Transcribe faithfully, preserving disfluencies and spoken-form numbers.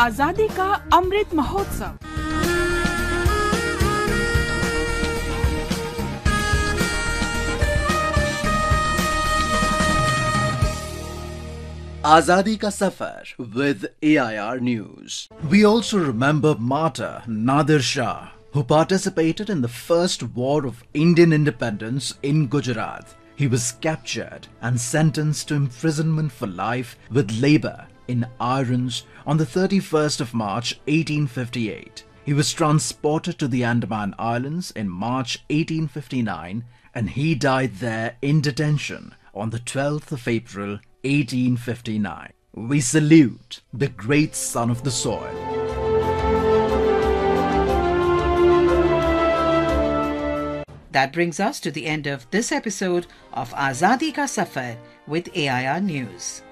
आजादी का Amrit Mahotsav. Azadi Ka Safar with A I R News. We also remember Martyr Nadir Shah, who participated in the first war of Indian independence in Gujarat. He was captured and sentenced to imprisonment for life with labour in irons on the thirty-first of March eighteen fifty-eight. He was transported to the Andaman Islands in March eighteen fifty-nine and he died there in detention on the twelfth of April eighteen fifty-nine. We salute the great son of the soil. That brings us to the end of this episode of Azadi Ka Safar with A I R News.